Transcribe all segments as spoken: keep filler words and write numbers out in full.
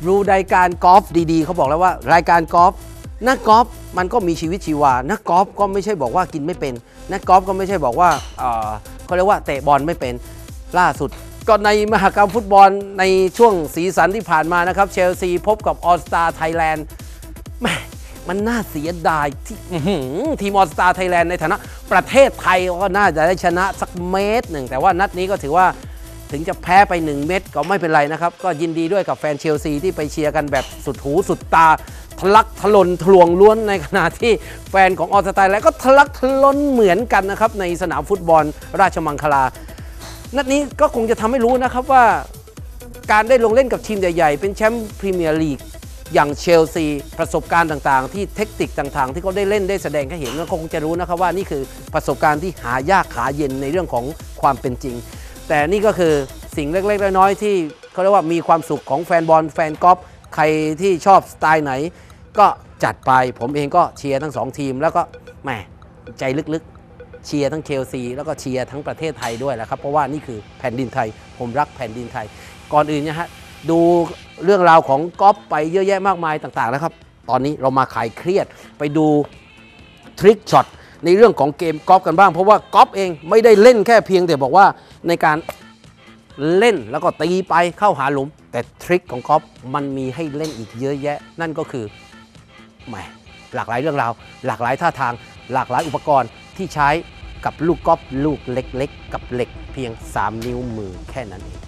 ดูรายการกอล์ฟดีๆเขาบอกแล้วว่ารายการกอล์ฟนักกอล์ฟมันก็มีชีวิตชีวานักกอล์ฟก็ไม่ใช่บอกว่ากินไม่เป็นนักกอล์ฟก็ไม่ใช่บอกว่าเขาเรียกว่าเตะบอลไม่เป็นล่าสุดก็ในมหกรรมฟุตบอลในช่วงสีสันที่ผ่านมานะครับเชลซีพบกับออสตาไทยแลนด์แม่มันน่าเสียดายที่ทีมออสตาไทยแลนด์ในฐานะประเทศไทยก็น่าจะได้ชนะสักเม็ดหนึ่งแต่ว่านัดนี้ก็ถือว่าถึงจะแพ้ไปหนึ่งเม็ดก็ไม่เป็นไรนะครับก็ยินดีด้วยกับแฟนเชลซีที่ไปเชียร์กันแบบสุดหูสุดตาทะลักทะลนทะลวงล้วนในขณะที่แฟนของออสตาไทยแลนด์ก็ทะลักทะลนเหมือนกันนะครับในสนามฟุตบอลราชมังคลานัดนี้ก็คงจะทำให้รู้นะครับว่าการได้ลงเล่นกับทีมใหญ่ๆเป็นแชมป์พรีเมียร์ลีกอย่างเชลซีประสบการณ์ต่างๆที่เทคนิคต่างๆที่เขาได้เล่นได้แสดงให้เห็นก็คงจะรู้นะครับว่านี่คือประสบการณ์ที่หายากขาเย็นในเรื่องของความเป็นจริงแต่นี่ก็คือสิ่งเล็กๆน้อยๆที่เขาเรียกว่ามีความสุขของแฟนบอลแฟนกอล์ฟใครที่ชอบสไตล์ไหนก็จัดไปผมเองก็เชียร์ทั้งสองทีมแล้วก็แหมใจลึกๆเชียร์ทั้งเชลซีแล้วก็เชียร์ทั้งประเทศไทยด้วยแหละครับเพราะว่านี่คือแผ่นดินไทยผมรักแผ่นดินไทยก่อนอื่นนะฮะดูเรื่องราวของกอล์ฟไปเยอะแยะมากมายต่างๆแล้วครับตอนนี้เรามาขายเครียดไปดูทริคช็อตในเรื่องของเกมกอล์ฟกันบ้างเพราะว่ากอล์ฟเองไม่ได้เล่นแค่เพียงแต่บอกว่าในการเล่นแล้วก็ตีไปเข้าหาหลุมแต่ทริคของกอล์ฟมันมีให้เล่นอีกเยอะแยะนั่นก็คือแหมหลากหลายเรื่องราวหลากหลายท่าทางหลากหลายอุปกรณ์ที่ใช้กับลูกกอล์ฟลูกเล็กๆกับเหล็กเพียงสามนิ้วมือแค่นั้นเอง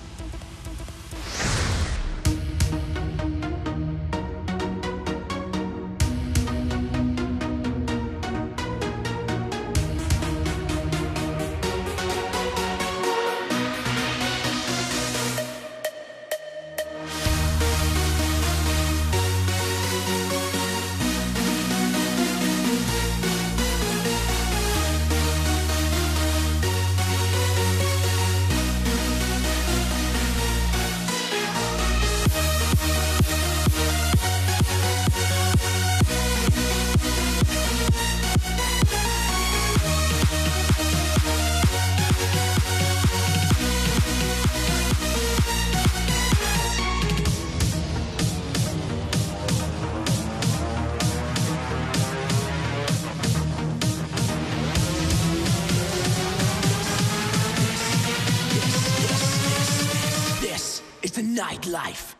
Nightlife.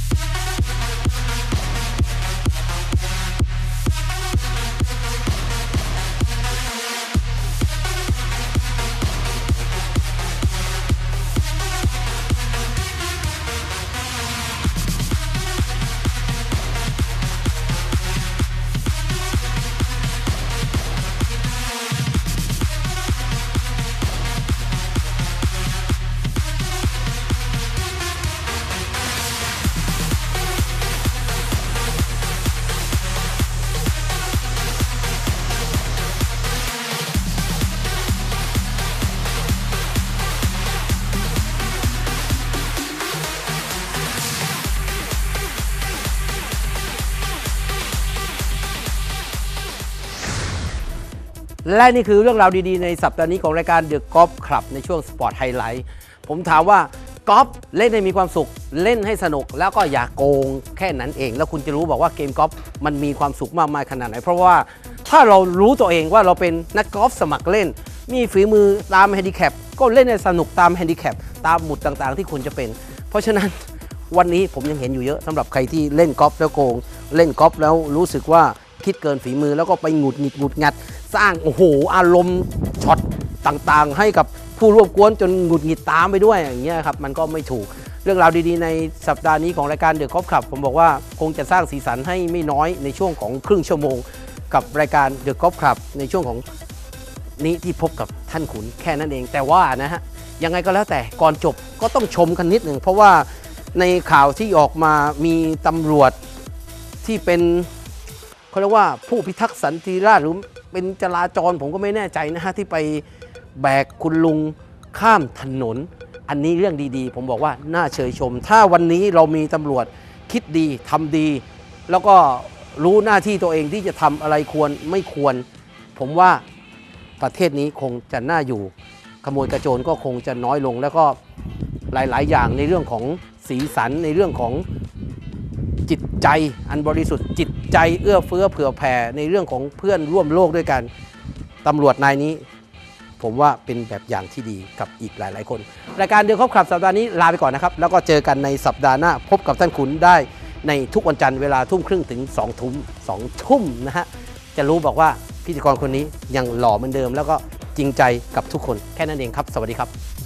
และนี่คือเรื่องราวดีๆในสัปดาห์นี้ของรายการ The Golf Club ในช่วง Sport Highlight ผมถามว่ากอล์ฟเล่นให้มีความสุขเล่นให้สนุกแล้วก็อย่าโกงแค่นั้นเองแล้วคุณจะรู้บอกว่าเกมกอล์ฟมันมีความสุขมากมายขนาดไหนเพราะว่าถ้าเรารู้ตัวเองว่าเราเป็นนักกอล์ฟสมัครเล่นมีฝีมือตามแฮนดิแคปก็เล่นให้สนุกตามแฮนดิแคปตามหมุดต่างๆที่คุณจะเป็นเพราะฉะนั้นวันนี้ผมยังเห็นอยู่เยอะสำหรับใครที่เล่นกอล์ฟแล้วโกงเล่นกอล์ฟแล้วรู้สึกว่าคิดเกินฝีมือแล้วก็ไปหงุดหงิดหงุดหงิดสร้างโอ้โหอารมณ์ช็อตต่างๆให้กับผู้ร่วมกวนจนหงุดหงิดตามไปด้วยอย่างเงี้ยครับมันก็ไม่ถูกเรื่องราวดีๆในสัปดาห์นี้ของรายการ The Golf Club ผมบอกว่าคงจะสร้างสีสันให้ไม่น้อยในช่วงของครึ่งชั่วโมงกับรายการ The Golf Club ในช่วงของนี้ที่พบกับท่านขุนแค่นั้นเองแต่ว่านะฮะยังไงก็แล้วแต่ก่อนจบก็ต้องชมกันนิดหนึ่งเพราะว่าในข่าวที่ออกมามีตำรวจที่เป็นเขาเรียกว่าผู้พิทักษ์สันติราษฎร์หรือเป็นจราจรผมก็ไม่แน่ใจนะฮะที่ไปแบกคุณลุงข้ามถนนอันนี้เรื่องดีๆผมบอกว่าน่าเชยชมถ้าวันนี้เรามีตำรวจคิดดีทำดีแล้วก็รู้หน้าที่ตัวเองที่จะทำอะไรควรไม่ควรผมว่าประเทศนี้คงจะน่าอยู่ขโมยกระโจนก็คงจะน้อยลงแล้วก็หลายๆอย่างในเรื่องของสีสันในเรื่องของจิตใจอันบริสุทธิ์จิตใจเอื้อเฟื้อเผื่อแผ่ในเรื่องของเพื่อนร่วมโลกด้วยกันตำรวจนายนี้ผมว่าเป็นแบบอย่างที่ดีกับอีกหลายๆคนรายการเดอะคอปคลับสัปดาห์นี้ลาไปก่อนนะครับแล้วก็เจอกันในสัปดาห์หน้าพบกับท่านขุนได้ในทุกวันจันทร์เวลาทุ่มครึ่งถึงสองทุ่มสองทุ่มนะฮะจะรู้บอกว่าพิธีกรคนนี้ยังหล่อเหมือนเดิมแล้วก็จริงใจกับทุกคนแค่นั้นเองครับสวัสดีครับ